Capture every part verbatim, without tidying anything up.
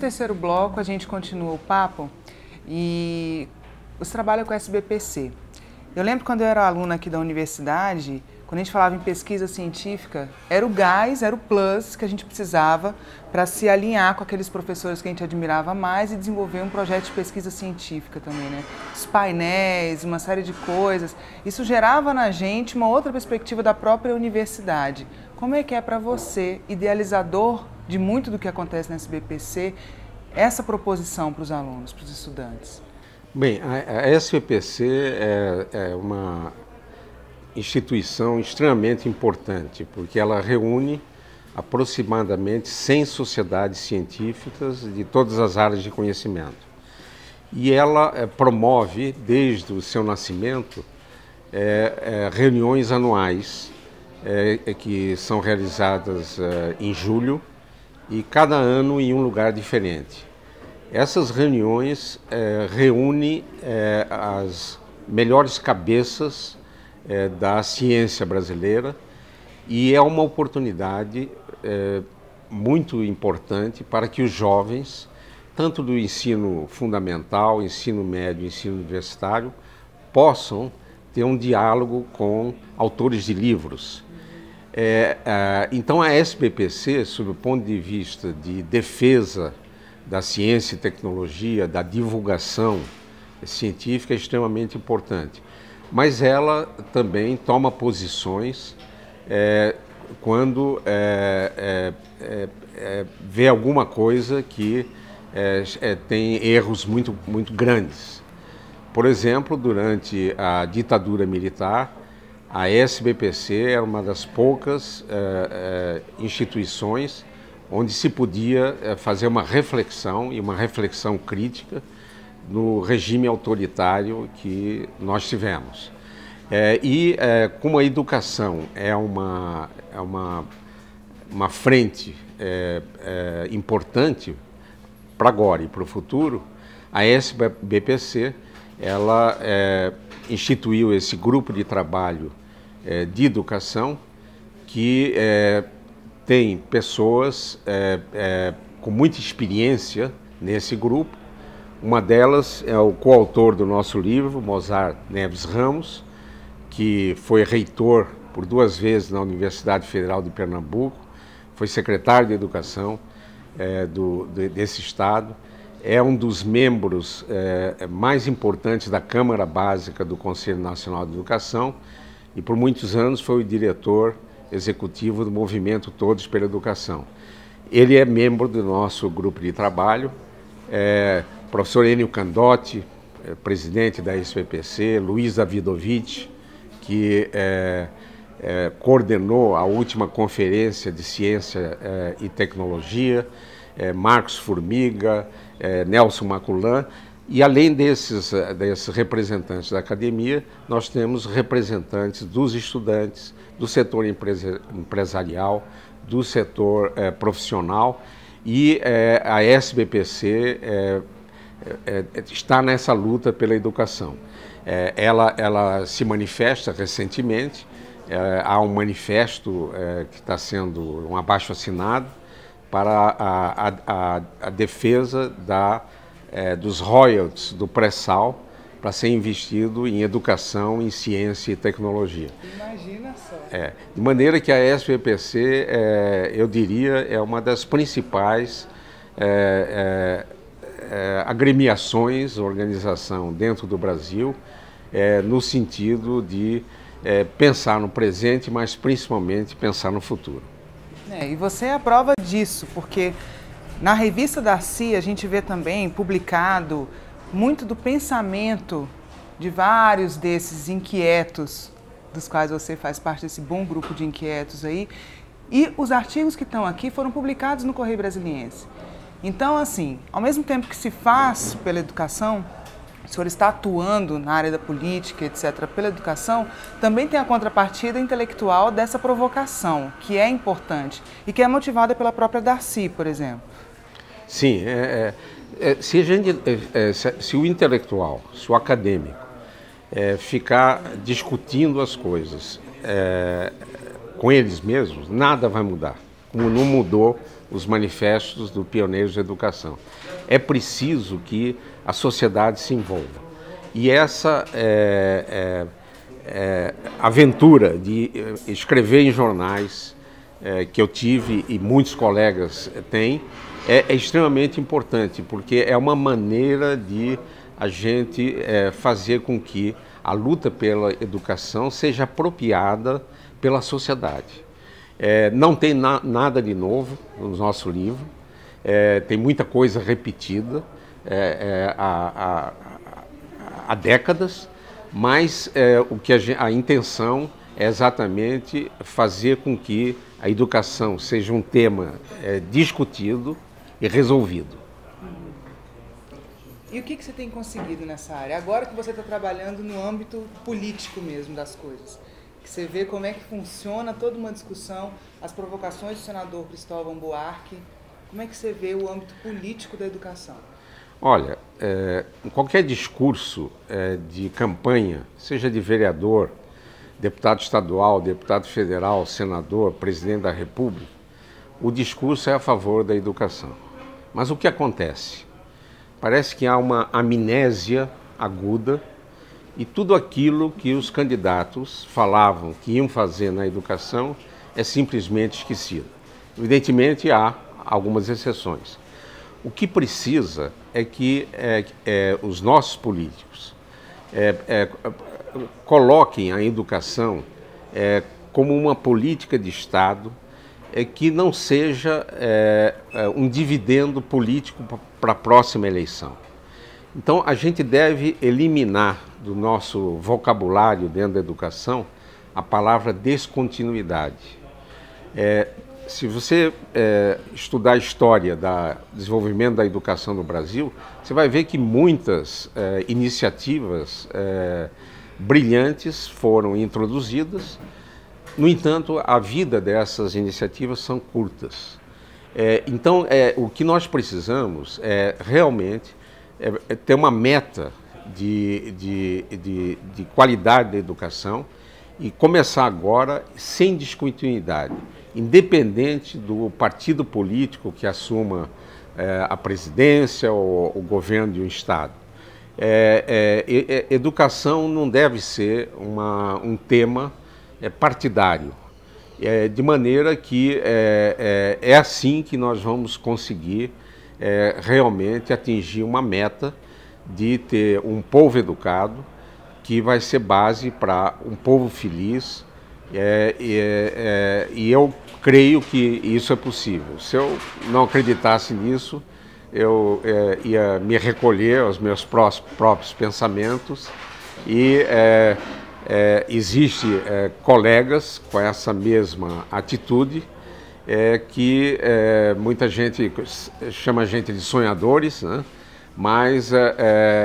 terceiro bloco, a gente continua o papo e você trabalha com a S B P C. Eu lembro quando eu era aluna aqui da universidade, quando a gente falava em pesquisa científica, era o gás, era o plus que a gente precisava para se alinhar com aqueles professores que a gente admirava mais e desenvolver um projeto de pesquisa científica também, né? Os painéis, uma série de coisas. Isso gerava na gente uma outra perspectiva da própria universidade. Como é que é para você, idealizador de muito do que acontece na S B P C, essa proposição para os alunos, para os estudantes? Bem, a, a S B P C é, é uma instituição extremamente importante, porque ela reúne aproximadamente cem sociedades científicas de todas as áreas de conhecimento. E ela é, promove, desde o seu nascimento, é, é, reuniões anuais é, é, que são realizadas é, em julho e cada ano em um lugar diferente. Essas reuniões é, reúnem é, as melhores cabeças é, da ciência brasileira e é uma oportunidade é, muito importante para que os jovens, tanto do ensino fundamental, ensino médio, ensino universitário, possam ter um diálogo com autores de livros. É, é, então a S B P C, sob o ponto de vista de defesa da ciência e tecnologia, da divulgação científica, é extremamente importante. Mas ela também toma posições é, quando é, é, é, vê alguma coisa que é, é, tem erros muito, muito grandes. Por exemplo, durante a ditadura militar, a S B P C era uma das poucas é, é, instituições onde se podia é, fazer uma reflexão e uma reflexão crítica no regime autoritário que nós tivemos. É, e é, como a educação é uma, é uma, uma frente é, é, importante para agora e para o futuro, a S B P C ela é, instituiu esse grupo de trabalho é, de educação que é, tem pessoas é, é, com muita experiência nesse grupo. Uma delas é o coautor do nosso livro, Mozar Neves Ramos, que foi reitor por duas vezes na Universidade Federal de Pernambuco, foi secretário de Educação é, do, de, desse estado, é um dos membros é, mais importantes da Câmara Básica do Conselho Nacional de Educação e por muitos anos foi o diretor executivo do movimento Todos pela Educação. Ele é membro do nosso grupo de trabalho, é, professor Enio Candotti, é, presidente da S B P C, Luiz Davidovich, que é, é, coordenou a última conferência de ciência é, e tecnologia, é, Marcos Formiga, é, Nelson Maculan, e além desses, desses representantes da academia, nós temos representantes dos estudantes, do setor empresarial, do setor é, profissional, e é, a S B P C é, é, está nessa luta pela educação. É, ela, ela se manifesta recentemente, é, há um manifesto é, que está sendo um abaixo-assinado para a, a, a, a defesa da, é, dos royalties do pré-sal para ser investido em educação, em ciência e tecnologia. Imagina só. É, de maneira que a S B P C, é, eu diria, é uma das principais é, é, é, agremiações, organização dentro do Brasil, é, no sentido de é, pensar no presente, mas principalmente pensar no futuro. É, e você é a prova disso, porque na revista Darcy a gente vê também publicado muito do pensamento de vários desses inquietos, dos quais você faz parte desse bom grupo de inquietos aí, e os artigos que estão aqui foram publicados no Correio Brasiliense. Então, assim, ao mesmo tempo que se faz pela educação, o senhor está atuando na área da política, etcétera, pela educação, também tem a contrapartida intelectual dessa provocação, que é importante e que é motivada pela própria Darcy, por exemplo. Sim, é, é, se, a gente, é, se, se o intelectual, se o acadêmico, é, ficar discutindo as coisas é, com eles mesmos, nada vai mudar. não mudou os manifestos do Pioneiros da Educação. É preciso que a sociedade se envolva. E essa é, é, é, aventura de escrever em jornais, é, que eu tive e muitos colegas têm, é, é extremamente importante, porque é uma maneira de a gente é, fazer com que a luta pela educação seja apropriada pela sociedade. É, não tem na, nada de novo no nosso livro, é, tem muita coisa repetida é, é, há, há, há décadas, mas é, o que a, a intenção é exatamente fazer com que a educação seja um tema é, discutido e resolvido. E o que, que você tem conseguido nessa área? Agora que você está trabalhando no âmbito político mesmo das coisas, que você vê como é que funciona toda uma discussão, as provocações do senador Cristóvão Buarque, como é que você vê o âmbito político da educação? Olha, é, em qualquer discurso é, de campanha, seja de vereador, deputado estadual, deputado federal, senador, presidente da República, o discurso é a favor da educação. Mas o que acontece? Parece que há uma amnésia aguda e tudo aquilo que os candidatos falavam que iam fazer na educação é simplesmente esquecido. Evidentemente, há algumas exceções. O que precisa é que é, é, os nossos políticos é, é, coloquem a educação é, como uma política de Estado é, que não seja é, um dividendo político para a próxima eleição. Então, a gente deve eliminar do nosso vocabulário dentro da educação a palavra descontinuidade. É, se você é, estudar a história do desenvolvimento da educação no Brasil, você vai ver que muitas é, iniciativas é, brilhantes foram introduzidas. No entanto, a vida dessas iniciativas são curtas. É, então, é, o que nós precisamos é realmente é, é ter uma meta de, de, de, de qualidade da educação e começar agora sem descontinuidade, independente do partido político que assuma é, a presidência ou o governo de um estado. É, é, é, educação não deve ser uma, um tema é, partidário, é, de maneira que é, é, é assim que nós vamos conseguir é, realmente atingir uma meta de ter um povo educado, que vai ser base para um povo feliz, é, é, é, e eu creio que isso é possível. Se eu não acreditasse nisso, eu é, ia me recolher aos meus prós, próprios pensamentos e é, é, existe é, colegas com essa mesma atitude é, que é, muita gente chama a gente de sonhadores, né? Mas é,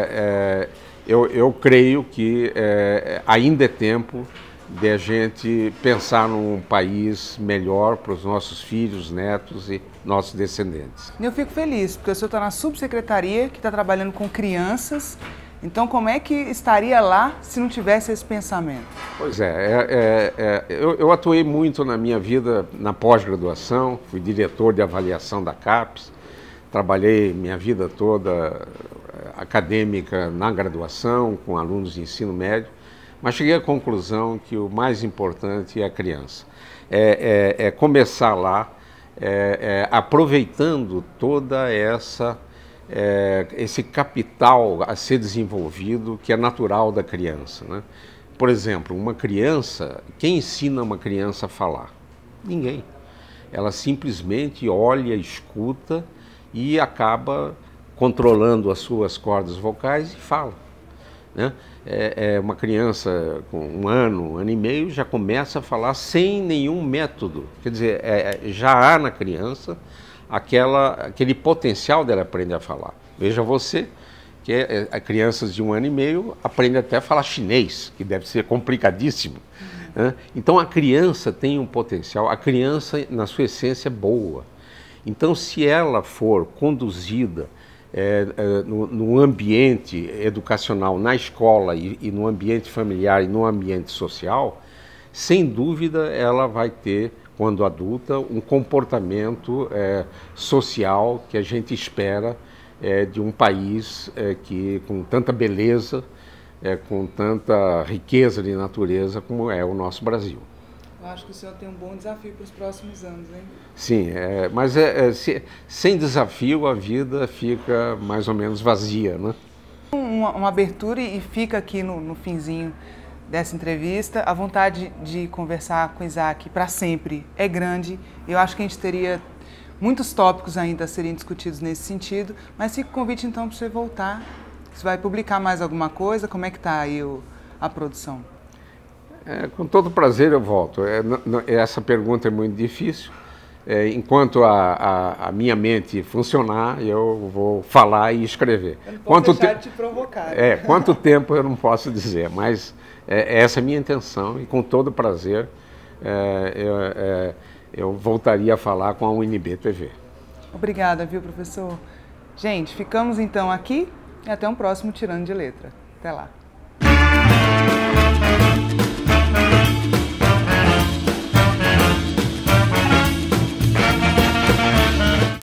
é, eu, eu creio que é, ainda é tempo de a gente pensar num país melhor para os nossos filhos, netos e nossos descendentes. Eu fico feliz, porque o senhor está na subsecretaria, que está trabalhando com crianças. Então, como é que estaria lá se não tivesse esse pensamento? Pois é, é, é, é eu, eu atuei muito na minha vida na pós-graduação, fui diretor de avaliação da CAPES, trabalhei minha vida toda acadêmica na graduação, com alunos de ensino médio, mas cheguei à conclusão que o mais importante é a criança. É, é, é começar lá, é, é, aproveitando toda essa é, esse capital a ser desenvolvido que é natural da criança, né? Por exemplo, uma criança, quem ensina uma criança a falar? Ninguém. Ela simplesmente olha, escuta e acaba controlando as suas cordas vocais e fala, né? É, é uma criança com um ano, um ano e meio, já começa a falar sem nenhum método. Quer dizer, é, já há na criança aquela, aquele potencial dela aprender a falar. Veja você, que é, é, crianças de um ano e meio aprendem até a falar chinês, que deve ser complicadíssimo, né? Então a criança tem um potencial, a criança na sua essência é boa. Então se ela for conduzida É, é, no, no ambiente educacional, na escola e, e no ambiente familiar e no ambiente social, sem dúvida ela vai ter quando adulta, um comportamento é, social que a gente espera é, de um país é, que, com tanta beleza, é, com tanta riqueza de natureza como é o nosso Brasil. Eu acho que o senhor tem um bom desafio para os próximos anos, hein? Sim, é, mas é, é, se, sem desafio a vida fica mais ou menos vazia, né? Uma, uma abertura e fica aqui no, no finzinho dessa entrevista. A vontade de conversar com Isaac para sempre é grande. Eu acho que a gente teria muitos tópicos ainda a serem discutidos nesse sentido, mas fica o convite então para você voltar. Você vai publicar mais alguma coisa? Como é que está aí o, a produção? É, com todo prazer eu volto. É, não, essa pergunta é muito difícil. É, enquanto a, a, a minha mente funcionar, eu vou falar e escrever. Eu não posso quanto deixar te... de te provocar. É, quanto tempo eu não posso dizer, mas é, essa é a minha intenção e com todo prazer é, eu, é, eu voltaria a falar com a U N B T V. Obrigada, viu, professor? Gente, ficamos então aqui e até um próximo Tirando de Letra. Até lá.